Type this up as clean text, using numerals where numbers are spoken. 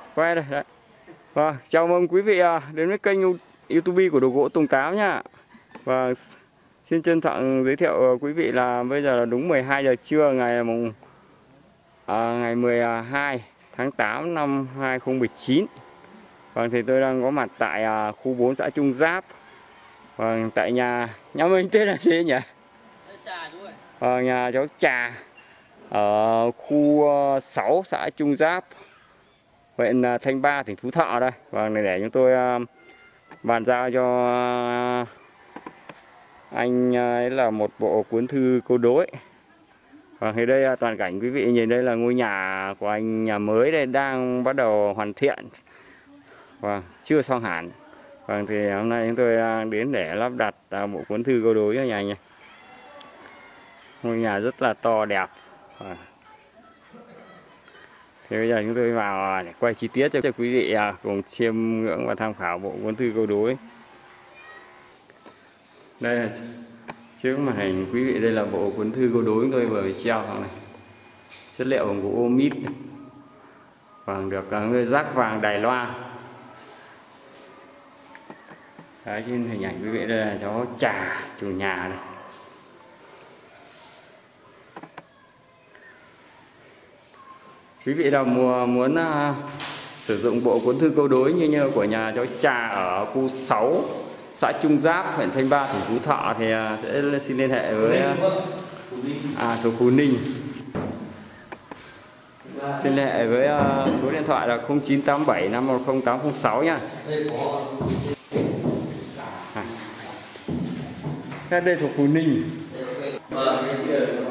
Quay đây đấy. Vâng, chào mừng quý vị đến với kênh YouTube của Đồ Gỗ Tùng Táo nhá. Và xin trân trọng giới thiệu quý vị là bây giờ là đúng 12 giờ trưa ngày 12 tháng 8 năm 2019. Vâng, thì tôi đang có mặt tại khu 4 xã Trung Giáp. Vâng, tại nhà mình tên là gì nhỉ? Nhà cháu Trà ở khu 6 xã Trung Giáp, huyện Thanh Ba, tỉnh Phú Thọ đây. Vâng, để chúng tôi bàn giao cho anh ấy là một bộ cuốn thư câu đối. Vâng, thì đây toàn cảnh quý vị nhìn đây là ngôi nhà của anh, nhà mới đây đang bắt đầu hoàn thiện. Vâng, chưa xong hẳn. Vâng, thì hôm nay chúng tôi đến để lắp đặt bộ cuốn thư câu đối cho nhà anh. Ngôi nhà rất là to đẹp. Vâng. Thì bây giờ chúng tôi vào để quay chi tiết cho quý vị cùng chiêm ngưỡng và tham khảo bộ cuốn thư câu đối. Đây là trước màn hình quý vị, đây là bộ cuốn thư câu đối chúng tôi vừa treo xong này. Chất liệu bằng gỗ mít. Vâng, được rác vàng Đài Loan. Đấy, trên hình ảnh quý vị đây là cháu Trà, chủ nhà này. Quý vị nào muốn sử dụng bộ cuốn thư câu đối như của nhà cháu Trà ở khu 6 xã Trung Giáp, huyện Thanh Ba, tỉnh Phú Thọ thì sẽ xin liên hệ với số Phú Ninh. Xin liên hệ với số điện thoại là 0987 510 806 nha. Đây thuộc Phú Ninh.